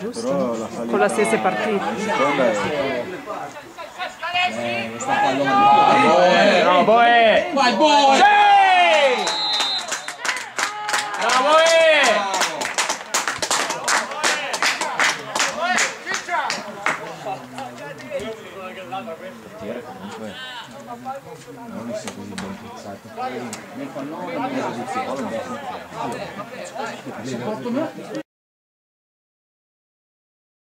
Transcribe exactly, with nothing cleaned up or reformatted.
giusto? La Con la stessa partita. Eh, sta pallone. Bravo, eh! Vai, buono! Sì! Bravo, eh! Comunque non è così ben pensato nel pallone nella posizione